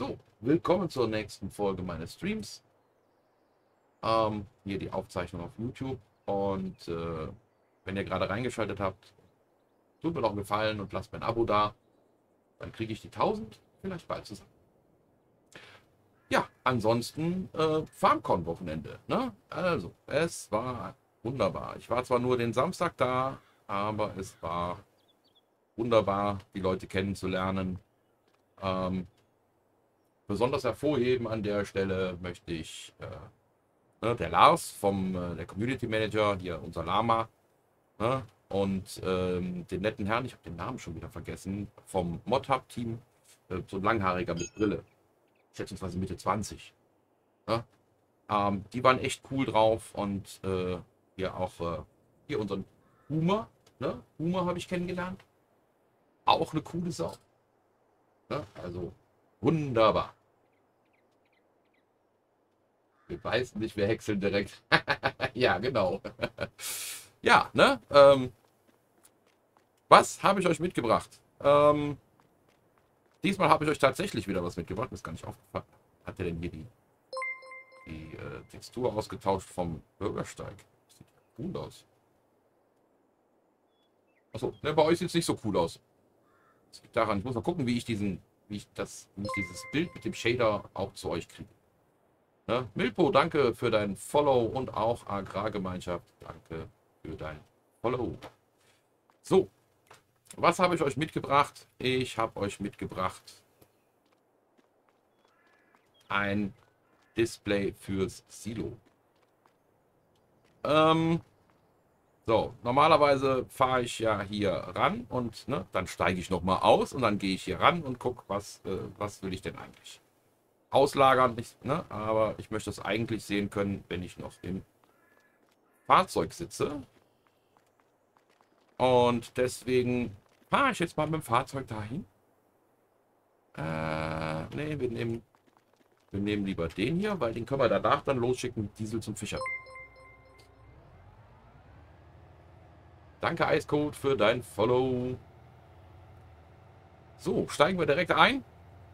So, willkommen zur nächsten Folge meines Streams. Hier die Aufzeichnung auf YouTube. Und wenn ihr gerade reingeschaltet habt, tut mir doch einen Gefallen und lasst mir ein Abo da. Dann kriege ich die 1000 vielleicht bald zusammen. Ja, ansonsten FarmCon-Wochenende. Ne? Also, es war wunderbar. Ich war zwar nur den Samstag da, aber es war wunderbar, die Leute kennenzulernen. Besonders hervorheben an der Stelle möchte ich der Lars der Community Manager, hier unser Lama, ne? Und den netten Herrn, ich habe den Namen schon wieder vergessen, vom Mod-Hub-Team, so ein Langhaariger mit Brille, schätzungsweise Mitte 20. Ne? Die waren echt cool drauf und hier auch hier unseren Humor, ne? Humor habe ich kennengelernt. Auch eine coole Sau. Ne? Also wunderbar. Wir weiß nicht, wir häckseln direkt. Ja, genau. Ja, ne? Was habe ich euch mitgebracht? Diesmal habe ich euch tatsächlich wieder was mitgebracht. Mir ist gar nicht aufgefallen. Hat der denn hier die Textur ausgetauscht vom Bürgersteig? Das sieht cool aus. Achso, ne, bei euch sieht es nicht so cool aus. Das liegt daran, ich muss mal gucken, wie ich dieses Bild mit dem Shader auch zu euch kriege. Ne? Milpo, danke für dein Follow und auch Agrargemeinschaft, danke für dein Follow. So, was habe ich euch mitgebracht? Ich habe euch mitgebracht ein Display fürs Silo. So, normalerweise fahre ich ja hier ran und ne, dann steige ich nochmal aus und dann gehe ich hier ran und gucke, was will ich denn eigentlich auslagern. Ne, aber ich möchte es eigentlich sehen können, wenn ich noch im Fahrzeug sitze. Und deswegen fahre ich jetzt mal mit dem Fahrzeug dahin. Ne, wir nehmen lieber den hier, weil den können wir danach dann losschicken. Diesel zum Fischer. Danke, Icecode, für dein Follow. So, steigen wir direkt ein.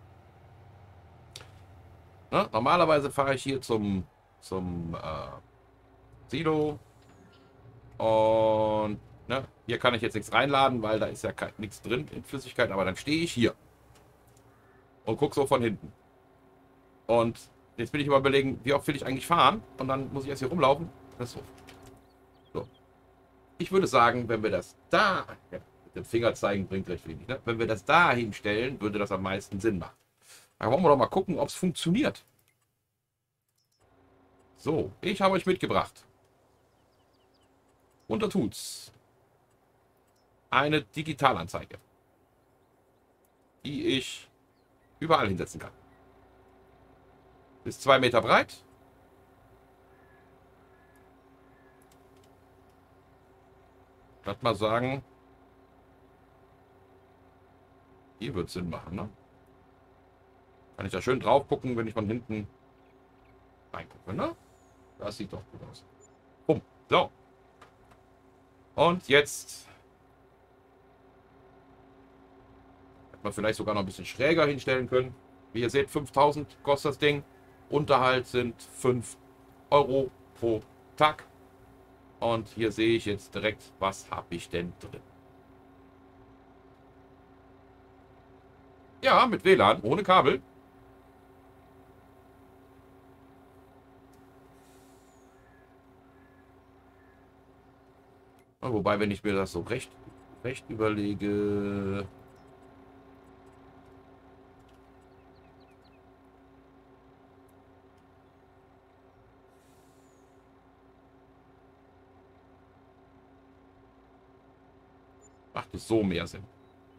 Ne, normalerweise fahre ich hier zum Silo. Und ne, hier kann ich jetzt nichts reinladen, weil da ist ja nichts drin in Flüssigkeit. Aber dann stehe ich hier und gucke so von hinten. Und jetzt bin ich mal überlegen, wie oft will ich eigentlich fahren? Und dann muss ich erst hier rumlaufen. Das ist so. So. Ich würde sagen, wenn wir das da, ja, mit dem Finger zeigen bringt recht wenig, ne? Wenn wir das da hinstellen, würde das am meisten Sinn machen. Da wollen wir doch mal gucken, ob es funktioniert. So, ich habe euch mitgebracht. Und da tut's. Eine Digitalanzeige, die ich überall hinsetzen kann. Ist 2 Meter breit. Lass mal sagen, hier wird Sinn machen, ne? Kann ich da schön drauf gucken, wenn ich von hinten reingucke, ne? Das sieht doch gut aus. Bumm. So. Und jetzt hätte man vielleicht sogar noch ein bisschen schräger hinstellen können. Wie ihr seht, 5000 kostet das Ding. Unterhalt sind 5 Euro pro Tag. Und hier sehe ich jetzt direkt, was habe ich denn drin. Ja, mit WLAN, ohne Kabel. Wobei, wenn ich mir das so recht überlege... macht es so mehr Sinn.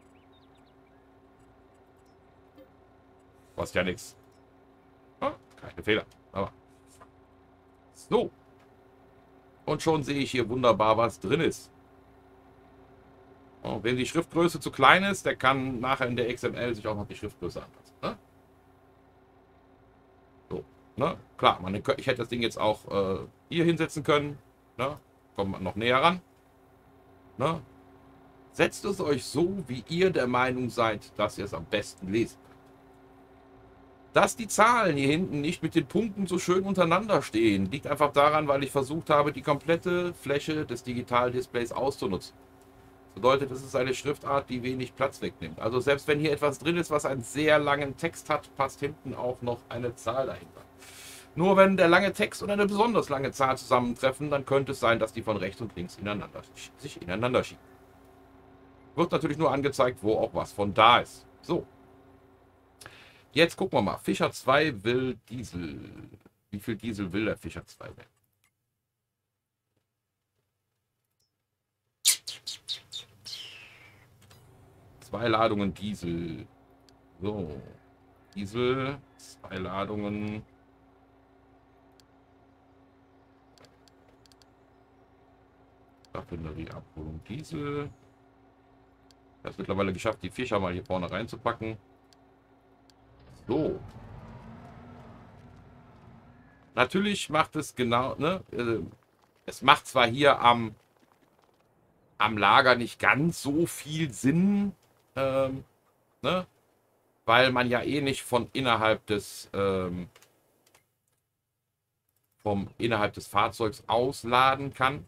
Kostet ja nichts. Keine Fehler. Aber so. Und schon sehe ich hier wunderbar, was drin ist. Und wenn die Schriftgröße zu klein ist, der kann nachher in der XML sich auch noch die Schriftgröße anpassen. Ne? So, ne? Klar, ich hätte das Ding jetzt auch hier hinsetzen können. Ne? Kommt man noch näher ran. Ne? Setzt es euch so, wie ihr der Meinung seid, dass ihr es am besten lesen könnt. Dass die Zahlen hier hinten nicht mit den Punkten so schön untereinander stehen, liegt einfach daran, weil ich versucht habe, die komplette Fläche des Digitaldisplays auszunutzen. Das bedeutet, es ist eine Schriftart, die wenig Platz wegnimmt. Also selbst wenn hier etwas drin ist, was einen sehr langen Text hat, passt hinten auch noch eine Zahl dahinter. Nur wenn der lange Text und eine besonders lange Zahl zusammentreffen, dann könnte es sein, dass die von rechts und links sich ineinander schieben. Wird natürlich nur angezeigt, wo auch was von da ist. So. Jetzt gucken wir mal. Fischer 2 will Diesel. Wie viel Diesel will der Fischer 2 denn? Zwei Ladungen Diesel. So. Diesel. Zwei Ladungen. Raffinerieabholung Diesel. Ich habe es mittlerweile geschafft, die Fischer mal hier vorne reinzupacken. So. Natürlich macht es genau, ne? Es macht zwar hier am Lager nicht ganz so viel Sinn, ne? Weil man ja eh nicht von innerhalb des Fahrzeugs ausladen kann.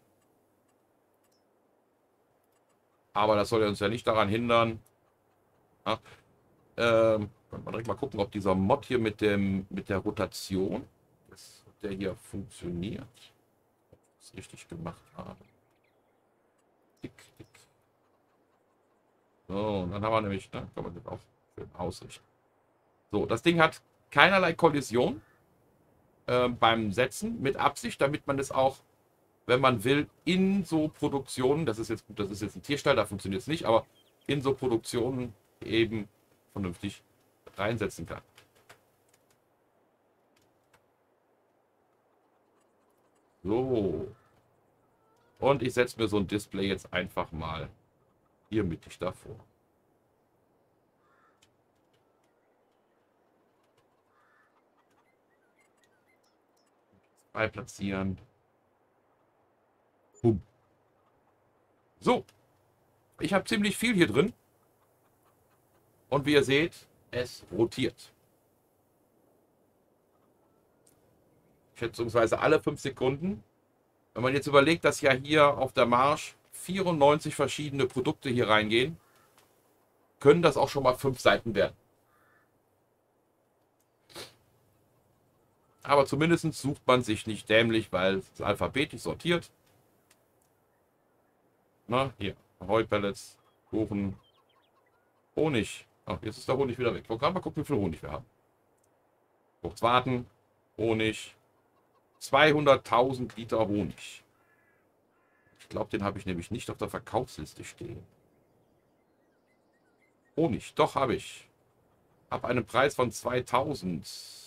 Aber das soll uns ja nicht daran hindern. Ja, können wir direkt mal gucken, ob dieser Mod hier mit der Rotation, ob der hier funktioniert. Ob ich das richtig gemacht habe. Tick, tick. So, und dann haben wir nämlich, ne, kann man das auch schön ausrichten. So, das Ding hat keinerlei Kollision beim Setzen mit Absicht, damit man das auch, wenn man will, in so Produktionen, das ist jetzt gut, das ist jetzt ein Tierstall, da funktioniert es nicht, aber in so Produktionen eben vernünftig reinsetzen kann. So. Und ich setze mir so ein Display jetzt einfach mal hier mittig davor. Zwei platzieren. Boom. So. Ich habe ziemlich viel hier drin. Und wie ihr seht, es rotiert. Schätzungsweise alle 5 Sekunden. Wenn man jetzt überlegt, dass ja hier auf der Marsch 94 verschiedene Produkte hier reingehen, können das auch schon mal 5 Seiten werden. Aber zumindest sucht man sich nicht dämlich, weil es ist alphabetisch sortiert. Na, hier, Heupellets, Kuchen, Honig. Ach, jetzt ist der Honig wieder weg. Ich wollte gerade mal gucken, wie viel Honig wir haben. Kurz warten. Honig. 200.000 Liter Honig. Ich glaube, den habe ich nämlich nicht auf der Verkaufsliste stehen. Honig, doch habe ich. Habe einen Preis von 2000.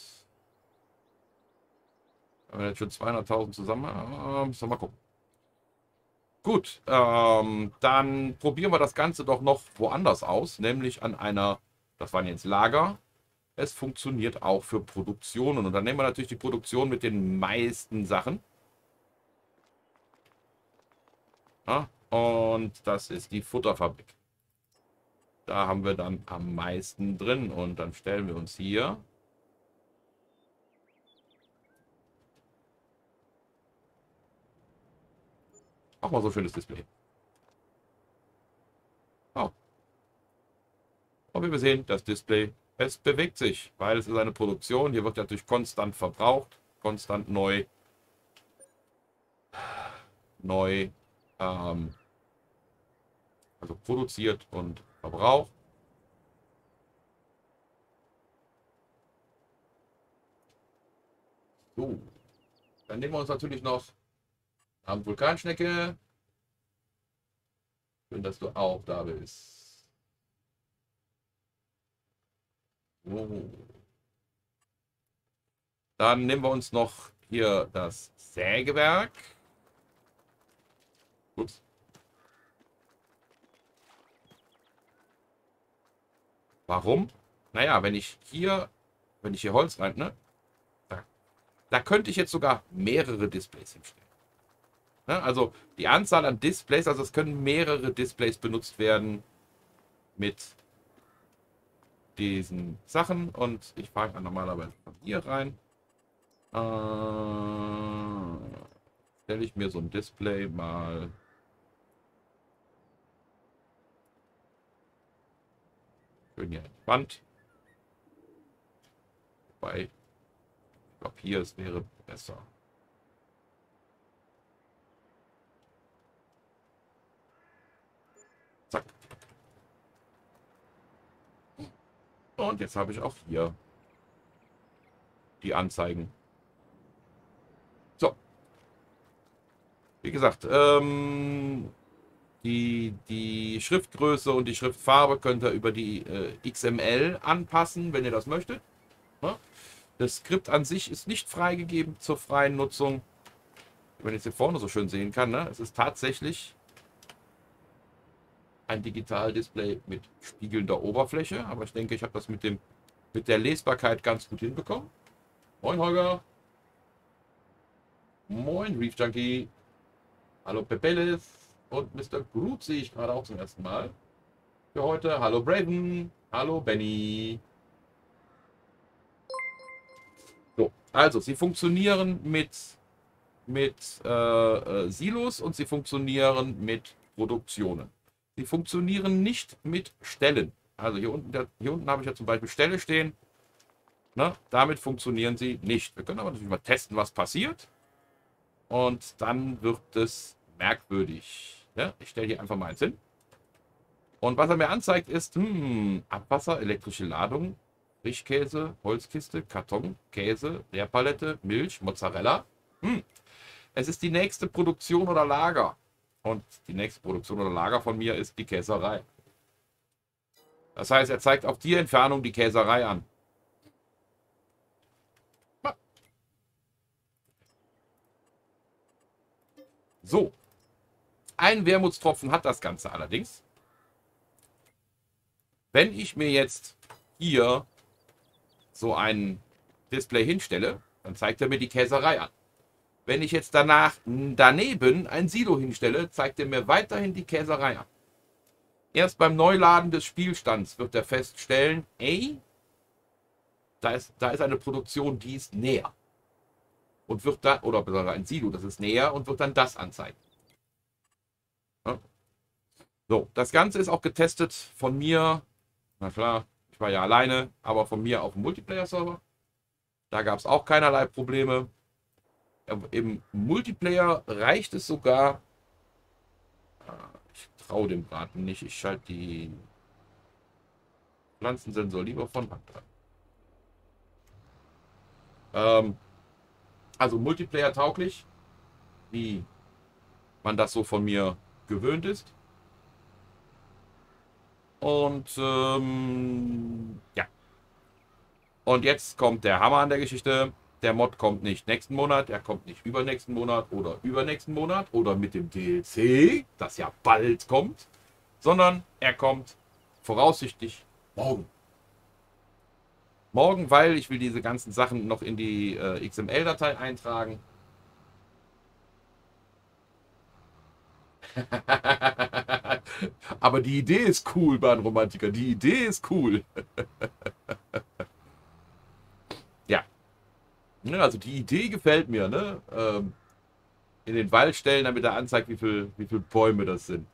Wenn wir jetzt schon 200.000 zusammen haben, müssen wir mal gucken. Gut, dann probieren wir das Ganze doch noch woanders aus, nämlich an einer, das waren jetzt Lager. Es funktioniert auch für Produktionen. Und dann nehmen wir natürlich die Produktion mit den meisten Sachen. Ja, und das ist die Futterfabrik. Da haben wir dann am meisten drin. Und dann stellen wir uns hier auch mal so ein schönes Display. Oh. Und wie wir sehen, das Display, es bewegt sich, weil es ist eine Produktion. Hier wird natürlich konstant verbraucht, konstant neu also produziert und verbraucht. So, dann nehmen wir uns natürlich noch eine Vulkanschnecke. Schön, dass du auch da bist. So. Dann nehmen wir uns noch hier das Sägewerk. Ups. Warum? Naja, wenn ich hier Holz rein, ne? Da könnte ich jetzt sogar mehrere Displays hinstellen. Ne? Also die Anzahl an Displays, also es können mehrere Displays benutzt werden mit diesen Sachen und ich fahre dann normalerweise von hier rein. Stelle ich mir so ein Display mal schön hier entspannt. Wobei, ich glaube hier es wäre besser. Zack. Und jetzt habe ich auch hier die Anzeigen. So. Wie gesagt, die Schriftgröße und die Schriftfarbe könnt ihr über die XML anpassen, wenn ihr das möchtet. Ne? Das Skript an sich ist nicht freigegeben zur freien Nutzung. Wenn ich es hier vorne so schön sehen kann, ne? Es ist tatsächlich ein Digital-Display mit spiegelnder Oberfläche. Aber ich denke, ich habe das mit der Lesbarkeit ganz gut hinbekommen. Moin Holger. Moin Reef Junkie. Hallo Pepeles. Und Mr. Groot sehe ich gerade auch zum ersten Mal. Für heute. Hallo Braven. Hallo Benny. So, also sie funktionieren mit Silos und sie funktionieren mit Produktionen. Sie funktionieren nicht mit Stellen. Also hier unten habe ich ja zum Beispiel Stelle stehen. Ne? Damit funktionieren sie nicht. Wir können aber natürlich mal testen, was passiert. Und dann wird es merkwürdig. Ja? Ich stelle hier einfach mal eins hin. Und was er mir anzeigt ist, Abwasser, elektrische Ladung, Frischkäse, Holzkiste, Karton, Käse, Leerpalette, Milch, Mozzarella. Es ist die nächste Produktion oder Lager. Und die nächste Produktion oder Lager von mir ist die Käserei. Das heißt, er zeigt auf die Entfernung die Käserei an. So. Ein Wermutstropfen hat das Ganze allerdings. Wenn ich mir jetzt hier so ein Display hinstelle, dann zeigt er mir die Käserei an. Wenn ich jetzt daneben ein Silo hinstelle, zeigt er mir weiterhin die Käserei an. Erst beim Neuladen des Spielstands wird er feststellen, ey, da ist eine Produktion, die ist näher. Und wird dann, oder ein Silo, das ist näher und wird dann das anzeigen. Ja. So, das Ganze ist auch getestet von mir. Na klar, ich war ja alleine, aber von mir auf dem Multiplayer-Server. Da gab es auch keinerlei Probleme. Im Multiplayer reicht es sogar. Ich traue dem Braten nicht. Ich schalte die Pflanzensensor lieber von Hand an. Also Multiplayer tauglich, wie man das so von mir gewöhnt ist. Und ja. Und jetzt kommt der Hammer an der Geschichte. Der Mod kommt nicht nächsten Monat, er kommt nicht übernächsten Monat oder übernächsten Monat oder mit dem DLC, das ja bald kommt, sondern er kommt voraussichtlich morgen. Morgen, weil ich will diese ganzen Sachen noch in die XML-Datei eintragen. Aber die Idee ist cool, Bahnromantiker. Die Idee ist cool. Ja. Also die Idee gefällt mir, ne? In den Wald stellen, damit er anzeigt, wie viel Bäume das sind.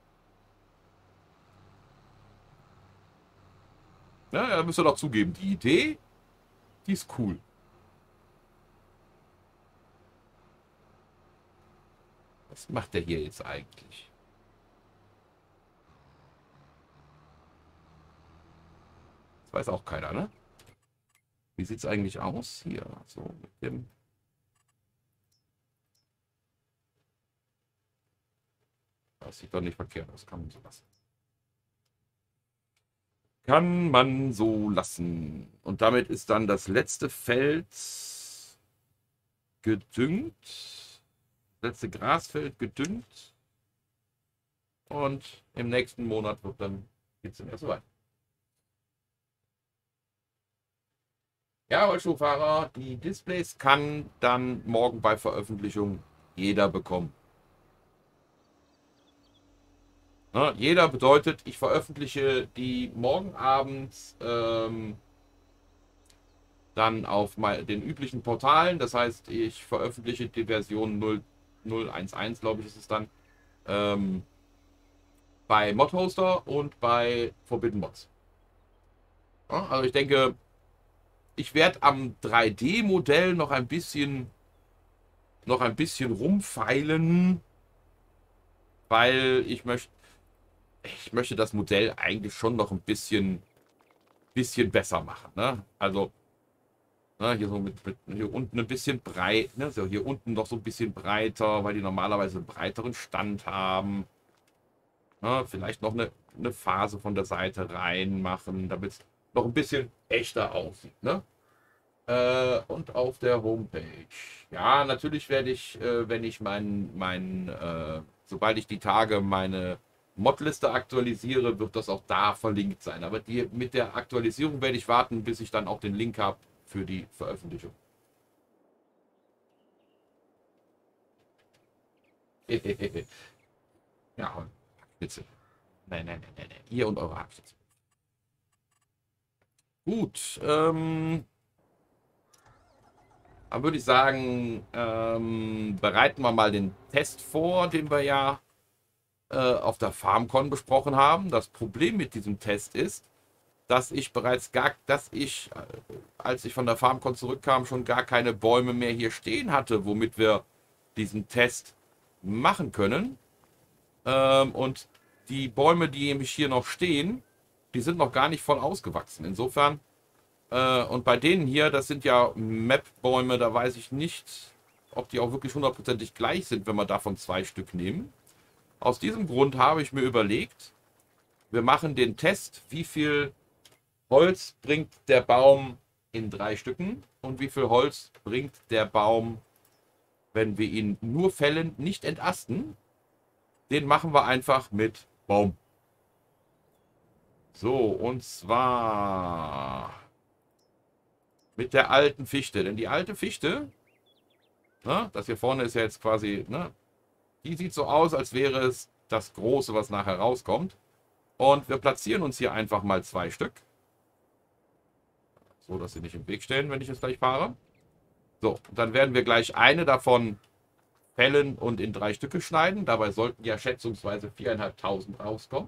Ja, da müsst ihr doch zugeben, die Idee, die ist cool. Was macht der hier jetzt eigentlich? Das weiß auch keiner, ne? Wie sieht es eigentlich aus? Hier, so mit dem. Das sieht doch nicht verkehrt aus, kann man so lassen. Kann man so lassen. Und damit ist dann das letzte Feld gedüngt. Das letzte Grasfeld gedüngt. Und im nächsten Monat wird dann geht's dann erst so weit. Ja, Rollstuhlfahrer, die Displays kann dann morgen bei Veröffentlichung jeder bekommen. Ne? Jeder bedeutet, ich veröffentliche die morgen abends dann auf den üblichen Portalen. Das heißt, ich veröffentliche die Version 0.011, glaube ich, ist es dann, ähm, bei Modhoster und bei Forbidden Mods. Ja, also ich denke, ich werde am 3D-Modell noch ein bisschen rumfeilen, weil ich möchte das Modell eigentlich schon noch ein bisschen besser machen. Ne? Also hier so mit hier unten ein bisschen breit, ne? So hier unten noch so ein bisschen breiter, weil die normalerweise einen breiteren Stand haben. Ne? Vielleicht noch eine Phase von der Seite reinmachen, damit es noch ein bisschen echter aussieht. Ne? Und auf der Homepage. Ja, natürlich werde ich, wenn ich sobald ich die Tage meine Modliste aktualisiere, wird das auch da verlinkt sein. Aber mit der Aktualisierung werde ich warten, bis ich dann auch den Link habe für die Veröffentlichung. Ja, Hackspitze. Nein, nein, nein, nein, nein. Ihr und eure Hackspitze. Gut, dann würde ich sagen, bereiten wir mal den Test vor, den wir ja auf der FarmCon besprochen haben. Das Problem mit diesem Test ist, dass ich, als ich von der FarmCon zurückkam, schon gar keine Bäume mehr hier stehen hatte, womit wir diesen Test machen können. Und die Bäume, die nämlich hier noch stehen, die sind noch gar nicht voll ausgewachsen. Insofern, und bei denen hier, das sind ja Map-Bäume, da weiß ich nicht, ob die auch wirklich hundertprozentig gleich sind, wenn wir davon 2 Stück nehmen. Aus diesem Grund habe ich mir überlegt, wir machen den Test, wie viel Holz bringt der Baum in 3 Stücken und wie viel Holz bringt der Baum, wenn wir ihn nur fällen, nicht entasten. Den machen wir einfach mit Baum. So, und zwar mit der alten Fichte. Denn die alte Fichte, ne, das hier vorne ist ja jetzt quasi, ne, die sieht so aus, als wäre es das Große, was nachher rauskommt. Und wir platzieren uns hier einfach mal 2 Stück. So, dass sie nicht im Weg stehen, wenn ich jetzt gleich fahre. So, dann werden wir gleich eine davon fällen und in 3 Stücke schneiden. Dabei sollten ja schätzungsweise 4.500 rauskommen.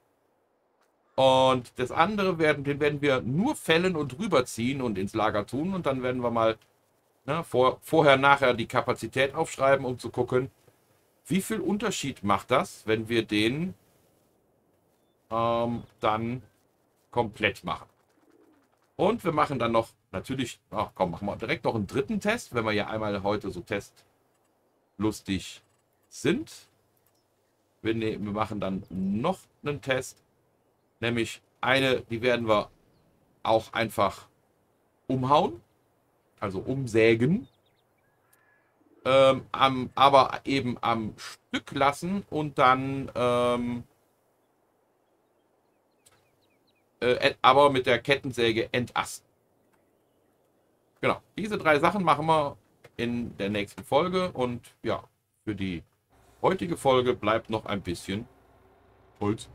Und das andere den werden wir nur fällen und rüberziehen und ins Lager tun. Und dann werden wir mal vorher, nachher die Kapazität aufschreiben, um zu gucken, wie viel Unterschied macht das, wenn wir den dann komplett machen. Und wir machen dann noch, natürlich, ach komm, machen wir direkt noch einen dritten Test, wenn wir ja einmal heute so testlustig sind. Wir machen dann noch einen Test, nämlich die werden wir auch einfach umhauen, also umsägen, aber eben am Stück lassen und dann aber mit der Kettensäge entasten. Genau, diese 3 Sachen machen wir in der nächsten Folge und ja, für die heutige Folge bleibt noch ein bisschen Holz.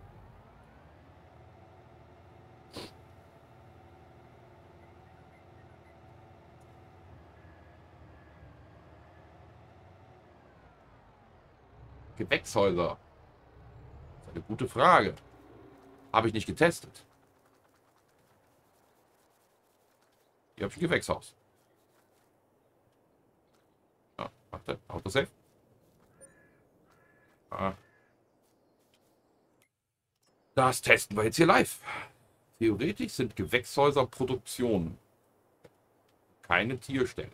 Gewächshäuser. Das ist eine gute Frage. Habe ich nicht getestet. Hier habe ich ein Gewächshaus. Ja, warte, Autosave. Ah, das testen wir jetzt hier live. Theoretisch sind Gewächshäuser Produktion, keine Tierstelle.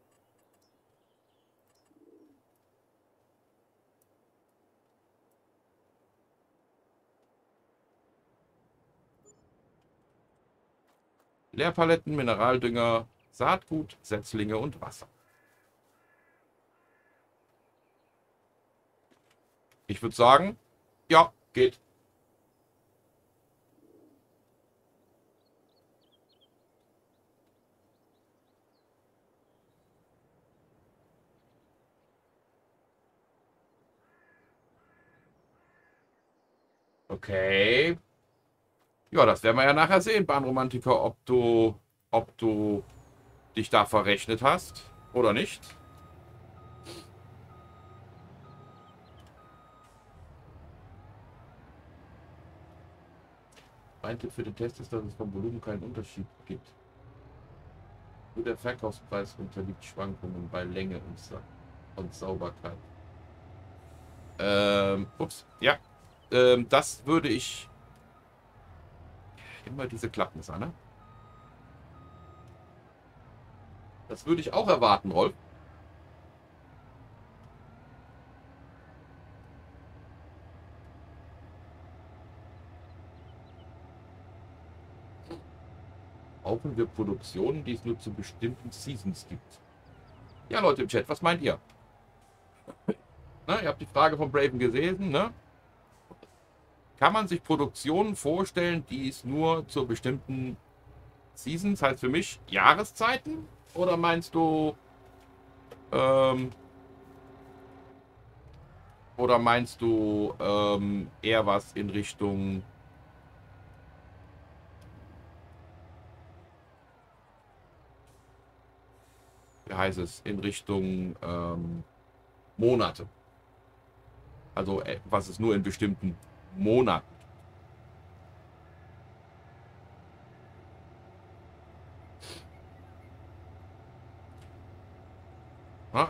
Leerpaletten, Mineraldünger, Saatgut, Setzlinge und Wasser. Ich würde sagen, ja, geht. Okay. Ja, das werden wir ja nachher sehen, Bahnromantiker, ob du dich da verrechnet hast oder nicht. Mein Tipp für den Test ist, dass es vom Volumen keinen Unterschied gibt. Nur der Verkaufspreis unterliegt Schwankungen bei Länge und Sauberkeit. Ups, ja. Das würde ich. Immer diese Klappmesser, ne? Das würde ich auch erwarten, Rolf. Brauchen wir Produktionen, die es nur zu bestimmten Seasons gibt? Ja, Leute im Chat, was meint ihr? Ne, ihr habt die Frage von Braven gesehen, ne? Kann man sich Produktionen vorstellen, die es nur zu bestimmten Seasons, heißt für mich Jahreszeiten? Oder ähm, meinst du eher was in Richtung, wie heißt es, in Richtung Monate? Also was es nur in bestimmten Monaten. Ja,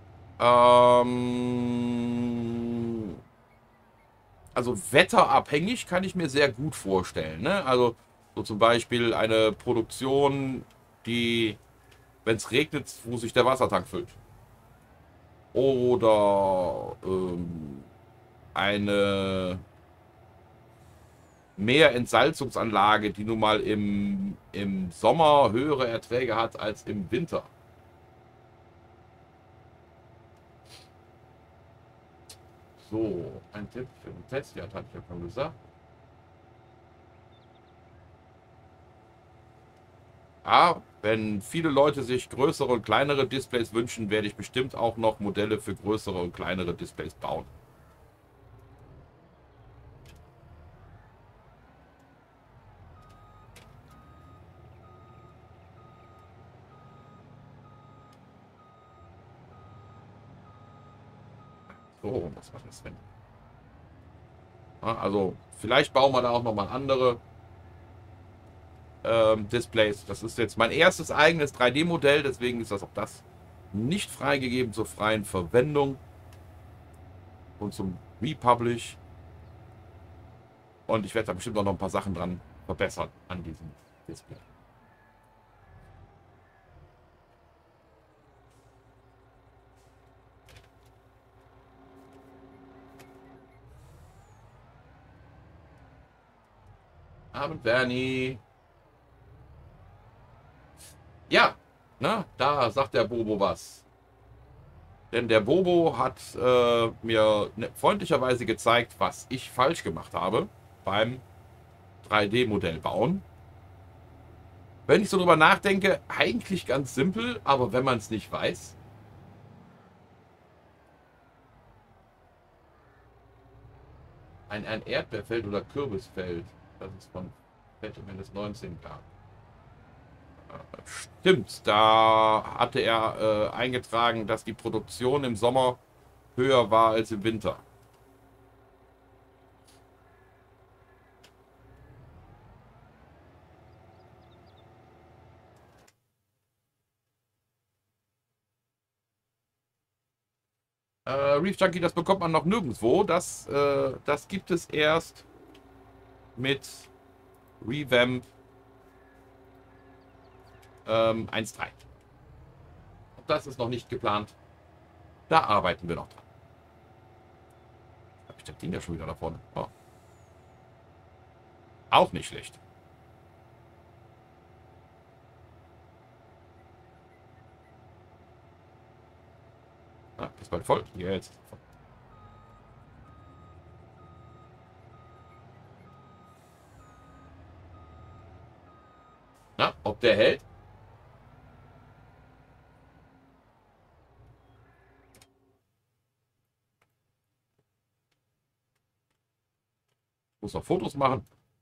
also wetterabhängig kann ich mir sehr gut vorstellen. Ne? Also so zum Beispiel eine Produktion, die, wenn es regnet, wo sich der Wassertank füllt. Oder eine Meerentsalzungsanlage, die nun mal im Sommer höhere Erträge hat als im Winter. So, ein Tipp für den Test, ja, hatte ich ja schon gesagt. Ja, wenn viele Leute sich größere und kleinere Displays wünschen, werde ich bestimmt auch noch Modelle für größere und kleinere Displays bauen. So, was war das denn? Ja, also, vielleicht bauen wir da auch nochmal andere Displays. Das ist jetzt mein erstes eigenes 3D-Modell, deswegen ist das auch das nicht freigegeben zur freien Verwendung und zum Republish. Und ich werde da bestimmt auch noch ein paar Sachen dran verbessern an diesem Display. Abend, Bernie. Ja, ne, da sagt der Bobo was. Denn der Bobo hat mir freundlicherweise gezeigt, was ich falsch gemacht habe beim 3D-Modell bauen. Wenn ich so drüber nachdenke, eigentlich ganz simpel, aber wenn man es nicht weiß. Ein Erdbeerfeld oder Kürbisfeld, das es von Phantom 19 gab. Stimmt, da hatte er eingetragen, dass die Produktion im Sommer höher war als im Winter. Reef Junkie, das bekommt man noch nirgendwo. Das gibt es erst mit Revamp 1.3. Das ist noch nicht geplant. Da arbeiten wir noch dran. Habe ich das Ding ja schon wieder da vorne. Oh. Auch nicht schlecht. Ah, ist bald voll. Jetzt. Na, ob der hält? Muss noch Fotos machen.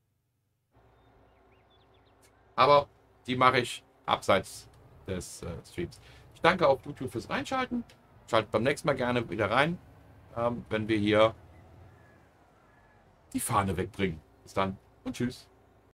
Aber die mache ich abseits des Streams. Ich danke auf YouTube fürs Reinschalten. Schaltet beim nächsten Mal gerne wieder rein, wenn wir hier die Fahne wegbringen. Bis dann und tschüss.